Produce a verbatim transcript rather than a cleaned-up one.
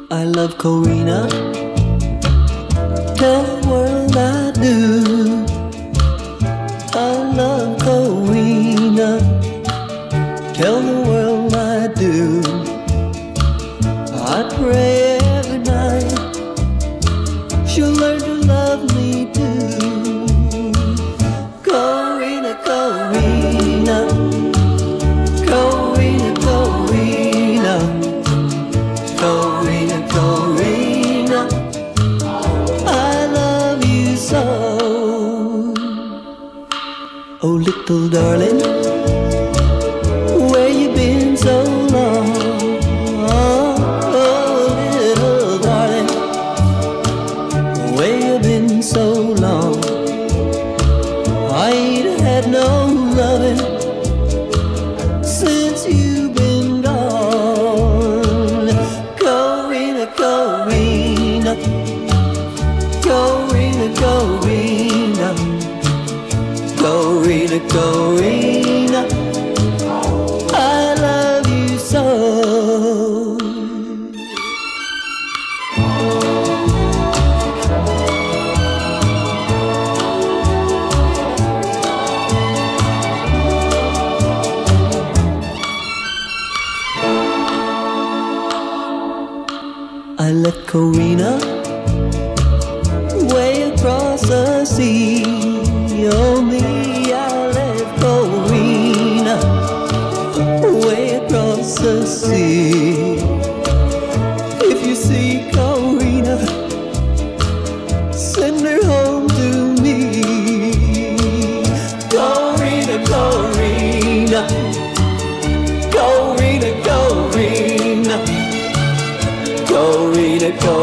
I love Corinna. Tell the world I do. I love Corinna. Tell the world I do. I pray every night she'll learn to love me too. Corinna, Corinna, Corinna, Corinna, Corinna, Corinna, I love you so. Oh, little darling, where you been so long? So long, I ain't had no loving since you've been gone. Corinna, Corinna, Corinna, Corinna, Corinna, Corinna, I love you so. I left Corinna way across the sea. Oh me, I left Corinna way across the sea. If you see Corinna, send her home to me. Corinna, Corinna, Corinna, Corinna, Corinna, Corinna.